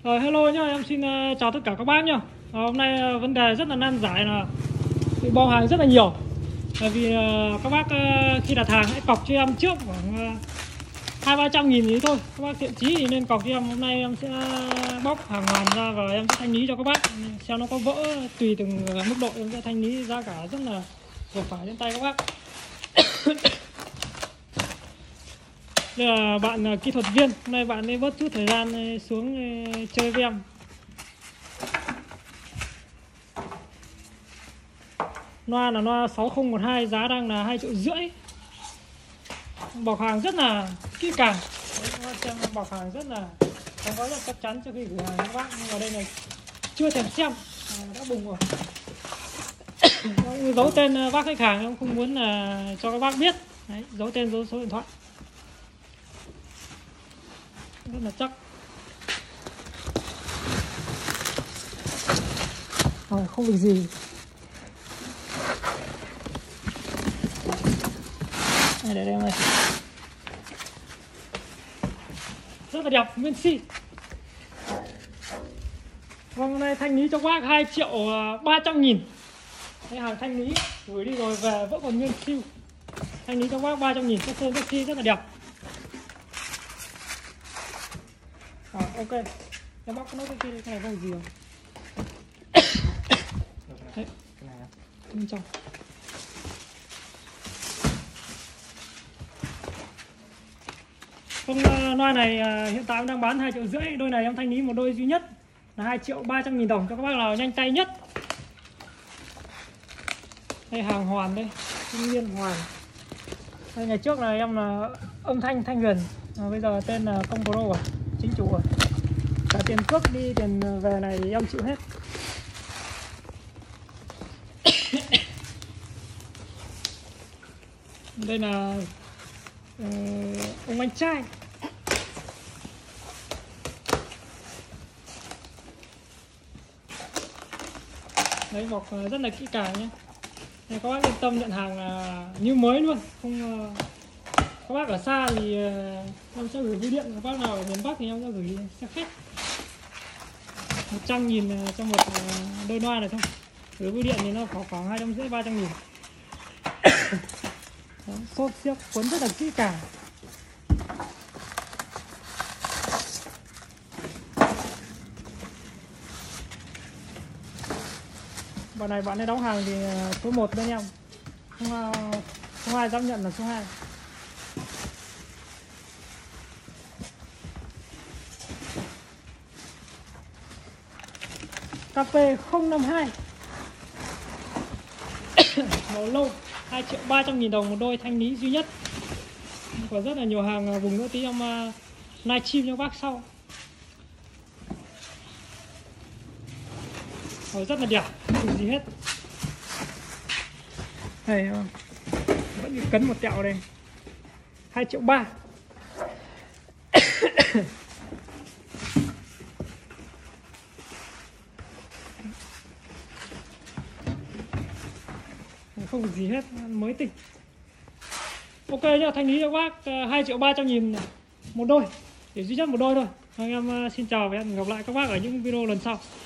Hello nhá, em xin chào tất cả các bác nhá. Hôm nay vấn đề rất là nan giải là bị bom hàng rất là nhiều. Bởi vì các bác khi đặt hàng hãy cọc cho em trước khoảng 200-300 nghìn ý thôi. Các bác thiện chí thì nên cọc cho em. Hôm nay em sẽ bóc hàng hoàn ra và em sẽ thanh lý cho các bác. Xem nó có vỡ, tùy từng mức độ em sẽ thanh lý giá cả rất là vừa phải đến tay các bác. Đây là bạn kỹ thuật viên, hôm nay bạn ấy bớt chút thời gian xuống chơi với em. Loa là loa 6012, giá đang là 2,5 triệu. Bọc hàng rất là kỹ càng. Đấy, xem bọc hàng rất là không có rất chắc chắn trước khi gửi hàng các bác. Nhưng mà đây là chưa thèm xem đã bùng rồi. Giấu tên bác khách hàng, em không muốn là cho các bác biết. Đấy, giấu tên, giấu số điện thoại. Rất là chắc. Không việc gì. Để đây này. Rất là đẹp, nguyên si. Vâng, hôm nay thanh lý cho bác 2.300.000. Cái hàng thanh lý gửi đi rồi về vẫn còn nguyên siêu. Thanh lý cho bác 300.000, cái sơn si rất là đẹp. Ok. Em bác có nói cái kia, cái này không gì không? Đấy, cái này bên trong. Con loa này hiện tại em đang bán 2,5 triệu. Đôi này em thanh lý một đôi duy nhất là 2.300.000 đồng cho các bác nào nhanh tay nhất. Đây hàng hoàn đây, thiên nhiên hoàn. Đây ngày trước là em là âm thanh Thanh Huyền, bây giờ tên là Công Pro rồi, chính chủ rồi. Cả tiền cước đi tiền về này thì em chịu hết. Đây là ông anh trai. Đấy, bọc rất là kỹ càng nhé. Này, các bác yên tâm nhận hàng như mới luôn. Không các bác ở xa thì em sẽ gửi bưu điện. Các bác nào ở miền Bắc thì em sẽ gửi xe khách 100.000 cho một đôi loa này thôi. Gửi bưu điện thì nó khoảng 250-300.000. Xốp xiếc cuốn rất là kỹ càng. Bạn này bạn ấy đóng hàng thì số 1 bên em. Không ai dám nhận là số 2. KP052 màu lâu, 2.300.000 đồng một đôi, thanh lý duy nhất. Có rất là nhiều hàng vùng nữa, tí em livestream cho bác sau. Rất là đẹp, không gì hết. Đây vẫn cấn một tẹo đây, 2,3 triệu. Không được gì hết, mới tinh. Ok nhá, thanh lý cho bác 2.300.000 một đôi, để duy nhất một đôi thôi. Em xin chào và hẹn gặp lại các bác ở những video lần sau.